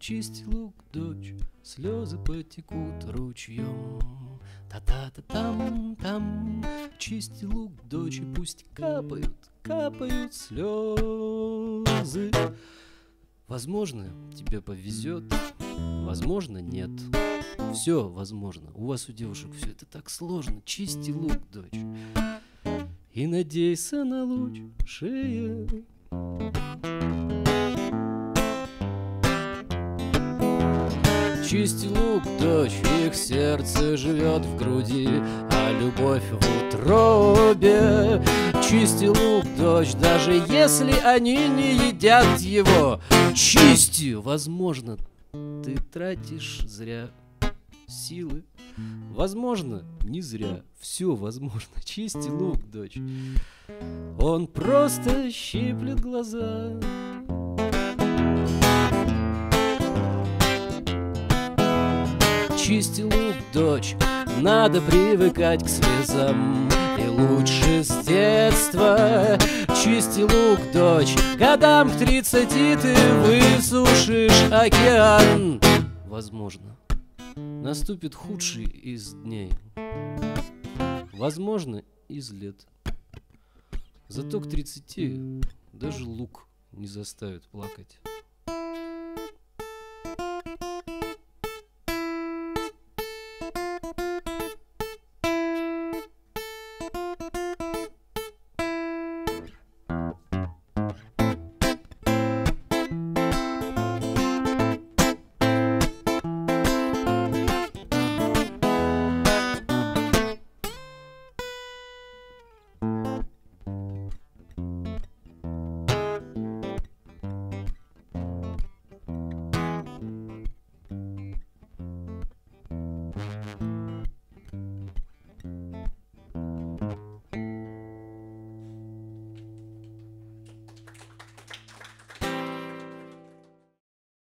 чисти лук, дочь, слезы потекут ручьем. Та-та-та-там-там, чисти лук, дочь, и пусть капают, капают слезы. Возможно, тебе повезет, возможно, нет. Все возможно. У вас, у девушек, все это так сложно. Чисти лук, дочь, и надейся на лучшее. Чисти лук, дочь, их сердце живет в груди, а любовь в утробе. Чисти лук, дочь, даже если они не едят его. Чисти! Возможно, ты тратишь зря силы. Возможно, не зря. Все возможно. Чисти лук, дочь. Он просто щиплет глаза. Чисти лук, дочь, надо привыкать к слезам, и лучше с детства. Чисти лук, дочь, годам к 30 ты высушишь океан. Возможно, наступит худший из дней, возможно, из лет. Зато к 30 даже лук не заставит плакать.